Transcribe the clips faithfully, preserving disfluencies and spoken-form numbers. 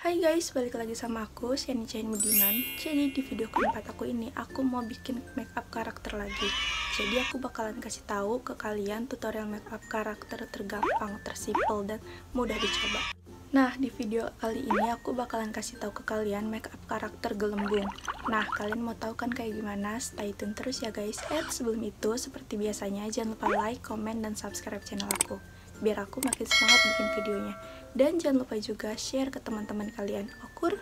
Hai guys, balik lagi sama aku, Shani Chain Budiman. Jadi di video keempat aku ini, aku mau bikin makeup karakter lagi. Jadi aku bakalan kasih tahu ke kalian tutorial makeup karakter tergampang, tersimple, dan mudah dicoba. Nah, di video kali ini aku bakalan kasih tahu ke kalian makeup karakter gelembung. Nah, kalian mau tahu kan kayak gimana? Stay tune terus ya guys. Eh, sebelum itu, seperti biasanya, jangan lupa like, comment, dan subscribe channel aku, biar aku makin semangat bikin videonya. Dan jangan lupa juga share ke teman-teman kalian. Okur.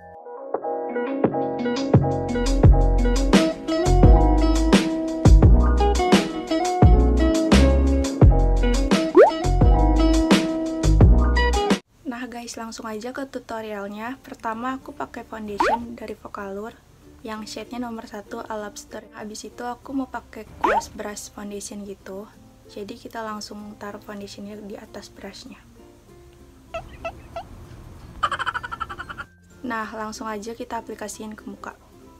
Nah guys, langsung aja ke tutorialnya. Pertama aku pakai foundation dari Vocalour yang shade-nya nomor satu Lobster. Habis itu aku mau pakai kuas brush foundation gitu. Jadi kita langsung taruh foundationnya di atas brushnya. Nah, langsung aja kita aplikasiin ke muka.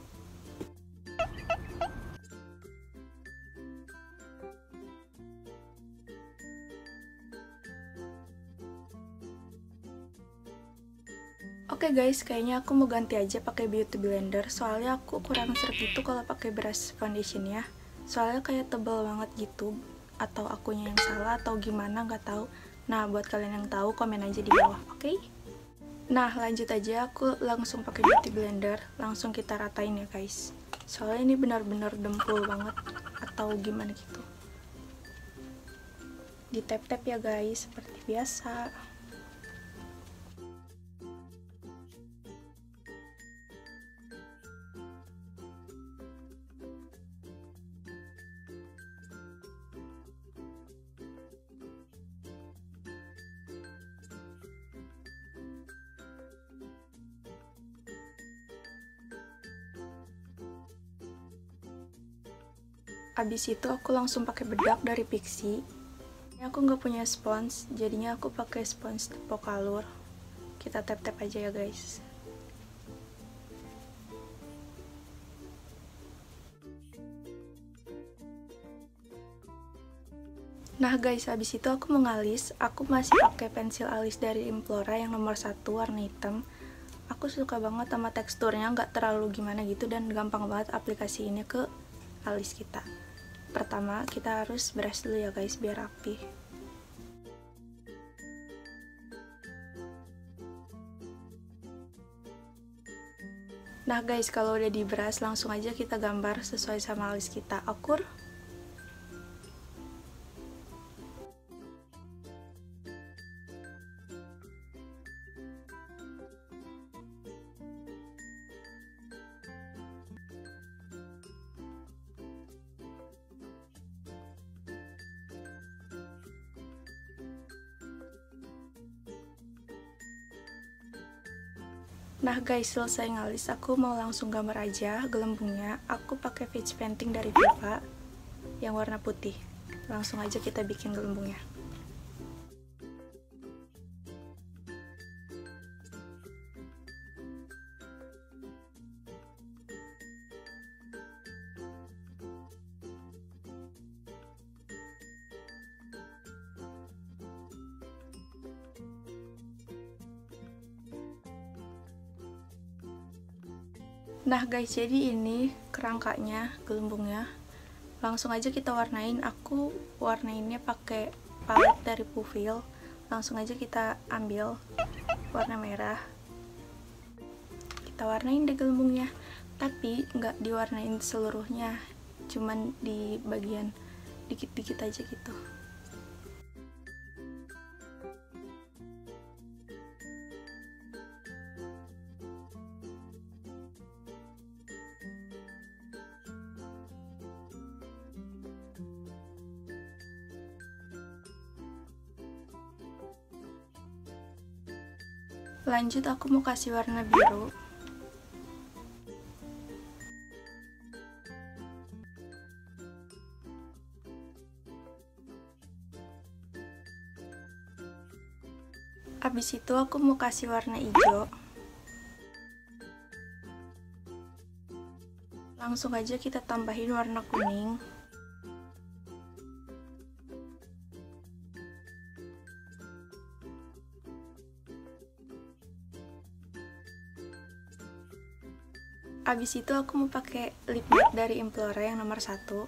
Oke okay guys, kayaknya aku mau ganti aja pakai beauty blender. Soalnya aku kurang seret gitu kalau pakai brush foundation ya. Soalnya kayak tebal banget gitu. Atau akunya yang salah atau gimana, nggak tahu. Nah, buat kalian yang tahu komen aja di bawah, oke? Okay? Nah, lanjut aja, aku langsung pakai beauty blender, langsung kita ratain ya guys. Soalnya ini benar-benar dempul banget atau gimana gitu. Di tap-tap ya guys, seperti biasa. Abis itu aku langsung pakai bedak dari Pixi. Ini aku nggak punya spons, jadinya aku pakai spons Vocalour. Kita tap-tap aja ya guys. Nah guys, habis itu aku mengalis. Aku masih pakai pensil alis dari Implora yang nomor satu warna hitam. Aku suka banget sama teksturnya, nggak terlalu gimana gitu dan gampang banget aplikasiinnya ke alis kita. Pertama kita harus brush dulu ya guys biar rapi. Nah guys, kalau udah di brush langsung aja kita gambar sesuai sama alis kita. Okur. Nah guys, selesai ngalis, aku mau langsung gambar aja gelembungnya. Aku pakai Face Painting dari Viva yang warna putih. Langsung aja kita bikin gelembungnya. Nah guys, jadi ini kerangkanya, gelembungnya. Langsung aja kita warnain. Aku warnainnya pakai palet dari Puvil. Langsung aja kita ambil warna merah. Kita warnain deh gelembungnya. Tapi nggak diwarnain seluruhnya, cuman di bagian dikit-dikit aja gitu. Lanjut aku mau kasih warna biru. Abis itu aku mau kasih warna hijau. Langsung aja kita tambahin warna kuning. Abis itu aku mau pakai lip matte dari Implora yang nomor satu.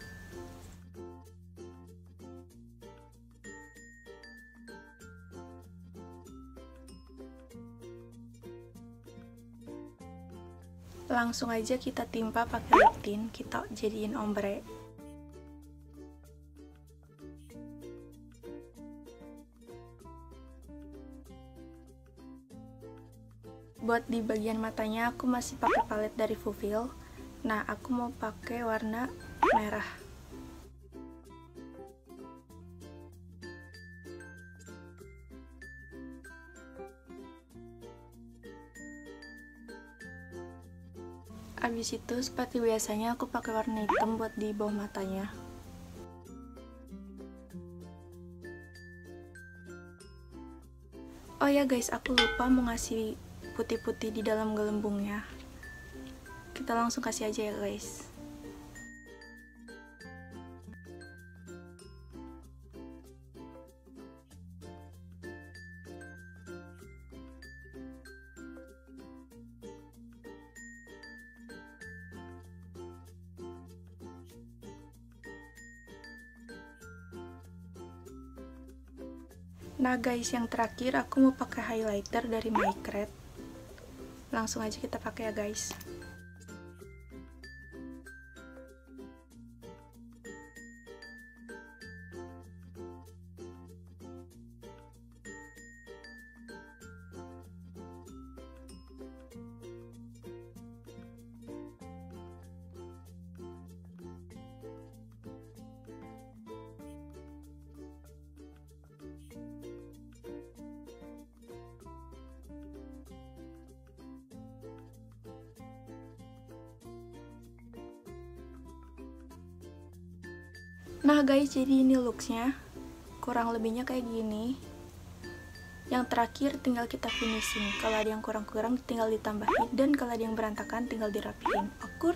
Langsung aja kita timpa pakai lip tint, kita jadiin ombre. Buat di bagian matanya aku masih pakai palet dari Fulfill. Nah, aku mau pakai warna merah. Abis itu seperti biasanya aku pakai warna hitam buat di bawah matanya. Oh ya guys, aku lupa mau ngasih putih-putih di dalam gelembungnya. Kita langsung kasih aja ya guys. Nah guys, yang terakhir aku mau pakai highlighter dari Micret. Langsung aja kita pakai ya guys. Nah guys, jadi ini looksnya, kurang lebihnya kayak gini. Yang terakhir tinggal kita finishing. Kalau ada yang kurang-kurang tinggal ditambahin, dan kalau ada yang berantakan tinggal dirapihin. Okur.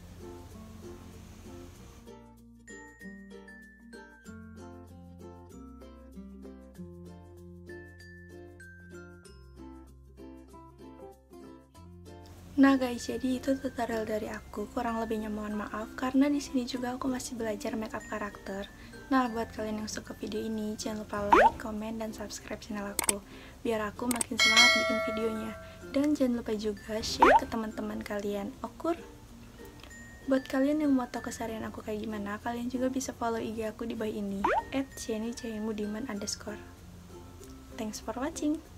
Nah guys, jadi itu tutorial dari aku. Kurang lebihnya mohon maaf karena di sini juga aku masih belajar makeup karakter. Nah, buat kalian yang suka video ini, jangan lupa like, komen, dan subscribe channel aku biar aku makin semangat bikin videonya. Dan jangan lupa juga share ke teman-teman kalian. Okur. Buat kalian yang mau tahu keseharian aku kayak gimana, kalian juga bisa follow I G aku di bawah ini, at jenny cahyamudiman underscore. Thanks for watching.